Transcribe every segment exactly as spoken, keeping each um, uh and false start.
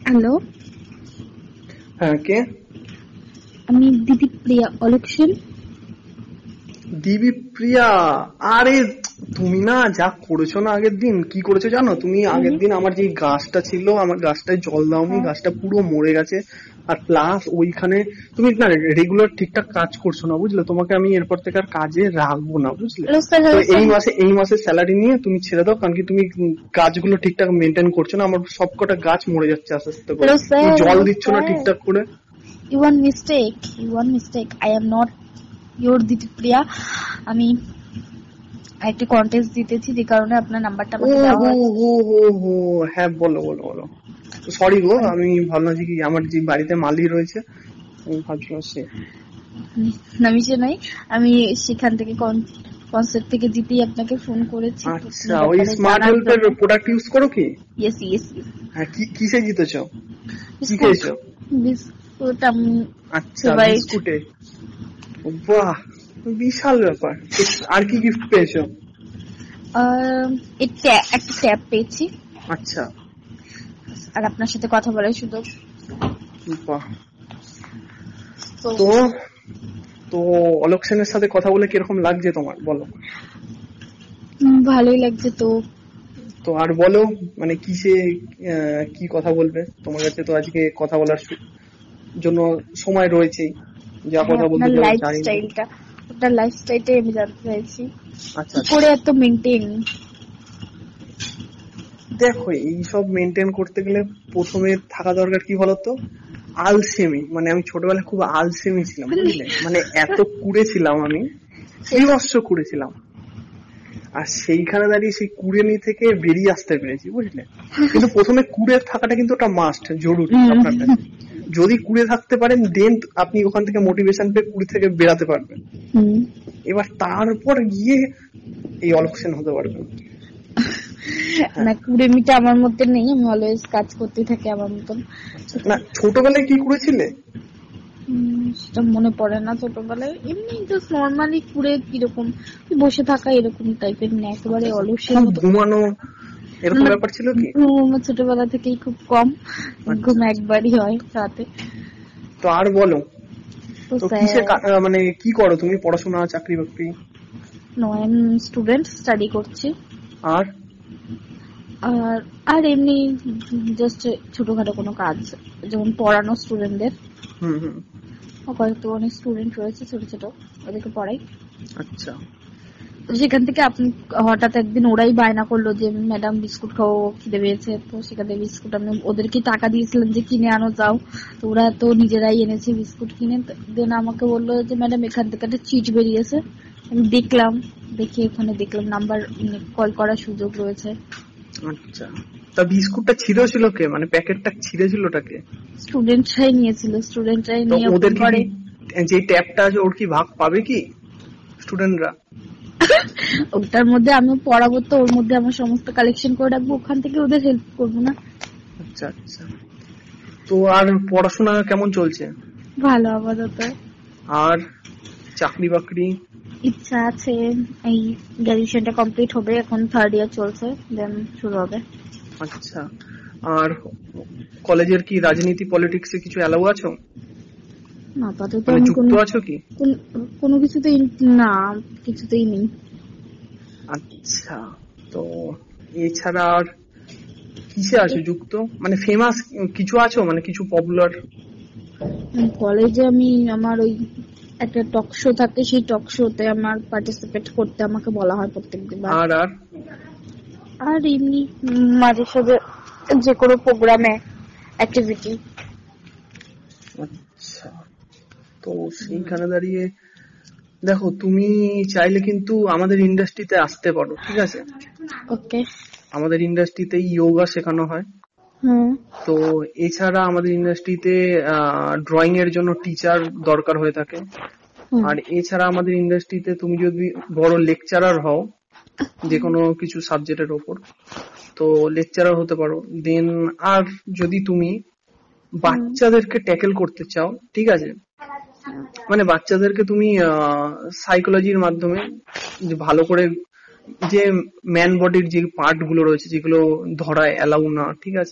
Hello, হ্যাঁ কে? আমি দিদি প্রিয়া অলোক সেন। দিবি প্রিয়া? আরে তুমি না যা করেছো না আগের দিন, কি করেছো জানো? তুমি আগের দিন আমার যে গাছটা ছিল, আমার গাছটায় জল দাওনি, গাছটা পুরো মরে গেছে। আর প্লাস ওইখানে তুমি না রেগুলার ঠিকঠাক কাজ করছো না, বুঝলে? তোমাকে আমি এরপর থেকে আর কাজে রাখবো না, বুঝলে? হ্যালো স্যার, তো হ্যালো এই স্যার। মাসে এই মাসের স্যালারি নিয়ে তুমি ছেড়ে দাও, কারণ কি তুমি গাছগুলো ঠিকঠাক মেনটেন করছো না। আমার সবকটা গাছ মরে যাচ্ছে আস্তে আস্তে করে। হ্যালো স্যার, তুমি জল হ্যালো দিচ্ছ না স্যার। ঠিকঠাক করে। You one mistake, you one mistake. I am not your didi Priya. আমি একটা কন্টেস্ট দিতেছি, যে কারণে আপনার নাম্বারটা ও আমাকে দেওয়া হো হয়েছে। হো হো হো, হ্যাঁ বলো বলো বলো। সরি গো, আমি ভাবলাম যে কি আমার যে বাড়িতে মালি রয়েছে, আমি ভাবছিলাম সে। আমি সে নাই, আমি সেখান থেকে কনসার্ট থেকে জিতেই আপনাকে ফোন করেছি। আচ্ছা, ওই স্মার্ট হেলথের প্রোডাক্ট ইউজ করো কি? Yes yes yes. হ্যাঁ, কি কিসে জিতেছো? কি খেয়েছো? বিস্কুট। আমি আচ্ছা, বিস্কুটে। বাহ, বিশাল ব্যাপার। আর কি গিফট পেয়েছো? একটা ট্যাব পেয়েছি। আচ্ছা, আর আপনার সাথে কথা বলার সুযোগ। বাহ। তো তো অলোক সেনের সাথে কথা বলে কিরকম লাগছে তোমার, বলো? ভালোই লাগছে। তো তো আর বলো, মানে কিসে কি কথা বলবে? তোমার কাছে তো আজকে কথা বলার জন্য সময় রয়েছেই, যা কথা বলতে চাও জানি না। লাইফস্টাইলটা, ওটা লাইফস্টাইলটাই আমি জানতে চাইছি। আচ্ছা, কি করে এত মেইনটেইন? দেখো, এইসব মেনটেন করতে গেলে প্রথমে থাকা দরকার কি বলতো, আলসেমি। মানে আমি ছোটবেলায় খুব আলসেমি ছিলাম, বুঝলে? মানে এত কুড়ে ছিলাম, আমি বিভৎস কুড়ে ছিলাম। আর সেইখানে দাঁড়িয়ে সেই কুড়েমি থেকে বেরিয়ে আসতে পেরেছি, বুঝলে? কিন্তু প্রথমে কুড়ে থাকাটা কিন্তু ওটা মাস্ট, জরুরি আপনার কাছে। যদি কুড়ে থাকতে পারেন, দেন আপনি ওখান থেকে মোটিভেশন পেয়ে কুড়ে থেকে বেরাতে পারবেন। এবার তারপর গিয়ে এই অলোক সেন হতে পারবেন। না, কুড়েমিটা আমার মধ্যে নেই, আমি অলওয়েজ কাজ করতে থাকি আমার মতন। না, ছোটবেলায় কি করেছিলে সেটা মনে পড়ে না। ছোটবেলায় এমনি জাস্ট নরমালি কুড়ে, কিরকম বসে থাকা এরকম টাইপের, না একেবারে অলসের মতো। ঘুমানো এরকম ব্যাপার ছিল কি? ঘুম ছোটবেলা থেকেই খুব কম, ঘুম একবারই হয় রাতে। তো আর বলো, তো কিসে মানে কি করো তুমি? পড়াশোনা, চাকরি বাকরি? No, I am student, study করছি। আর আর আর এমনি জাস্ট ছোটখাটো কোনো কাজ, যেমন পড়ানো স্টুডেন্টদের। হুম হুম। কয়েকটা অনেক স্টুডেন্ট রয়েছে ছোট ছোট, ওদেরকে পড়াই। আচ্ছা। সেখান থেকে আপনি হঠাৎ একদিন ওরাই বায়না করলো যে ম্যাডাম বিস্কুট খাও, খিদে পেয়েছে। তো সেখান থেকে বিস্কুট আমি ওদেরকে টাকা দিয়েছিলাম যে কিনে আনো যাও, তো ওরা তো নিজেরাই এনেছে বিস্কুট কিনে। দেন আমাকে বললো যে ম্যাডাম এখান থেকে একটা চিট বেরিয়েছে। আমি দেখলাম, দেখে ওখানে দেখলাম নাম্বার কল করার সুযোগ রয়েছে। আচ্ছা, তা বিস্কুটটা ছিঁড়েছিল কে? মানে প্যাকেটটা ছিঁড়েছিলটা কে? স্টুডেন্টরাই নিয়েছিল, স্টুডেন্টরাই নিয়ে ওদের কি যে ট্যাবটা আছে ওর কি ভাগ পাবে কি স্টুডেন্টরা? ওটার মধ্যে আমি পড়াবো, তো ওর মধ্যে আমার সমস্ত কালেকশন করে রাখবো, ওখান থেকে ওদের হেল্প করবো না? আচ্ছা আচ্ছা। তো আর পড়াশোনা কেমন চলছে? ভালো আপাতত। আর চাকরি বাকরি? ইচ্ছা আছে, এই গ্র্যাজুয়েশনটা কমপ্লিট হবে, এখন থার্ড ইয়ার চলছে, দেন শুরু হবে। আচ্ছা, আর কলেজের কি রাজনীতি পলিটিক্সে কিছু অ্যালাউ আছো? না, আপাতত আমি আমি যুক্ত আছো কি? কোনো কিছুতেই না, কিছুতেই নেই। আচ্ছা, তো এছাড়া আর কিসে আছো যুক্ত? মানে ফেমাস কিছু আছো, মানে কিছু পপুলার? কলেজে আমি আমার ওই একটা টক শো থাকে, সেই টক শোতে আমার পার্টিসিপেট করতে আমাকে বলা হয় প্রত্যেকদিন। আর আর আর এমনি মাঝে সাঝে যে কোনো প্রোগ্রামে অ্যাক্টিভিটি। আচ্ছা, তো সেইখানে দাঁড়িয়ে দেখো, তুমি চাইলে কিন্তু আমাদের ইন্ডাস্ট্রিতে আসতে পারো, ঠিক আছে? ওকে। আমাদের ইন্ডাস্ট্রিতে যোগা শেখানো হয়। হুম। তো এছাড়া আমাদের ইন্ডাস্ট্রিতে ড্রয়িং এর জন্য টিচার দরকার হয়ে থাকে। আর এছাড়া আমাদের ইন্ডাস্ট্রিতে তুমি যদি বড় লেকচারার হও যে কোনো কিছু সাবজেক্টের ওপর, তো লেকচারার হতে পারো। দেন আর যদি তুমি বাচ্চাদেরকে ট্যাকেল করতে চাও, ঠিক আছে, মানে বাচ্চাদেরকে তুমি সাইকোলজির মাধ্যমে ভালো করে, যে ম্যান বডির যে পার্ট গুলো রয়েছে যেগুলো ধরায় অ্যালাউ না, ঠিক আছে,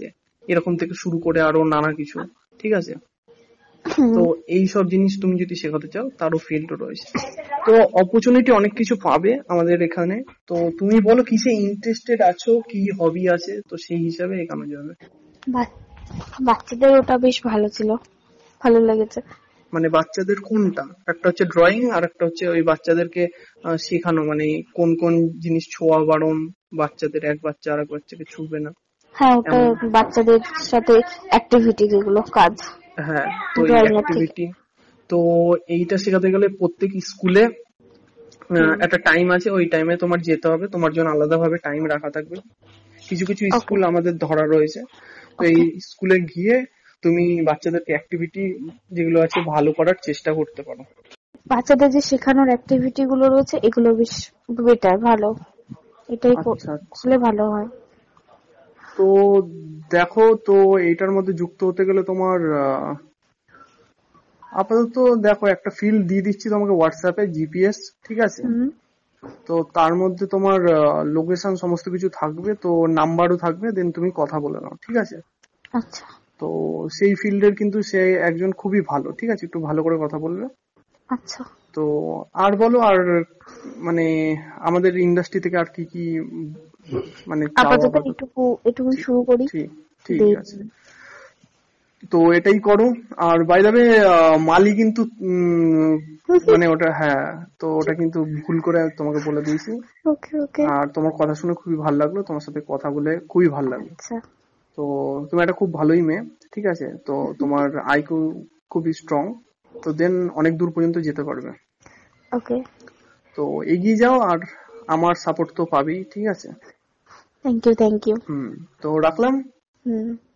এরকম থেকে শুরু করে আরো নানা কিছু, ঠিক আছে? তো এই সব জিনিস তুমি যদি শেখাতে চাও তারও ফিল্ড রয়েছে। তো অপরচুনিটি অনেক কিছু পাবে আমাদের এখানে। তো তুমি বলো কিসে ইন্টারেস্টেড আছো, কি হবি আছে, তো সেই হিসাবে এগোনো যাবে। বাচ্চাদের ওটা বেশ ভালো ছিল, ভালো লেগেছে। মানে বাচ্চাদের কোনটা? একটা হচ্ছে ড্রয়িং আর একটা হচ্ছে ওই বাচ্চাদেরকে আহ, শেখানো, মানে কোন কোন জিনিস ছোঁয়া বারণ, বাচ্চাদের এক বাচ্চা আর এক বাচ্চাকে ছুঁবে না। হ্যাঁ, ওটা এমন, বাচ্চাদের সাথে অ্যাক্টিভিটি যেগুলো কাজ, হ্যাঁ। তো এই ড্রয়িং এর থেকে। অ্যাক্টিভিটি, তো এইটা শেখাতে গেলে প্রত্যেক স্কুলে একটা টাইম আছে, ওই টাইমে তোমার যেতে হবে, তোমার জন্য আলাদাভাবে টাইম রাখা থাকবে। কিছু কিছু স্কুল আমাদের ধরা রয়েছে, তো এই স্কুলে গিয়ে তুমি বাচ্চাদেরকে অ্যাক্টিভিটি যেগুলো আছে ভালো করার চেষ্টা করতে পারো। বাচ্চাদের যে শেখানোর অ্যাক্টিভিটি গুলো রয়েছে এগুলো বেশ বেটার, ভালো, এটাই আচ্ছা করলে ভালো হয়। তো দেখো, তো এইটার মধ্যে যুক্ত হতে গেলে তোমার আহ, আপাতত দেখো একটা ফিল্ড দিয়ে দিচ্ছি তোমাকে হোয়াটসঅ্যাপে, জিপিএস, ঠিক আছে? তো তার মধ্যে তোমার লোকেশন সমস্ত কিছু থাকবে, তো নাম্বারও থাকবে, দেন তুমি কথা বলে নাও, ঠিক আছে? আচ্ছা, তো সেই ফিল্ডের কিন্তু সে একজন খুবই ভালো, ঠিক আছে? একটু ভালো করে কথা বলবে। আচ্ছা। তো আর বলো, আর মানে আমাদের ইন্ডাস্ট্রি থেকে আর কি কি মানে আপাতত এটুকু এটুকু শুরু করি। ঠিক ঠিক আছে, তো এটাই করো। আর বাই দ্য ওয়ে মালি কিন্তু উম, মানে ওটা, হ্যাঁ, তো ওটা কিন্তু ভুল করে তোমাকে বলে দিয়েছি। ওকে ওকে। আর তোমার কথা শুনে খুবই ভালো লাগলো, তোমার সাথে কথা বলে খুবই ভালো লাগলো। আচ্ছা। তো তুমি একটা খুব ভালোই মেয়ে, ঠিক আছে? তো তোমার আইকিউ খুবই স্ট্রং, তো দেন অনেক দূর পর্যন্ত যেতে পারবে। ওকে, তো এগিয়ে যাও, আর আমার সাপোর্ট তো পাবেই, ঠিক আছে? Thank you thank you. হুম, তো রাখলাম। হুম।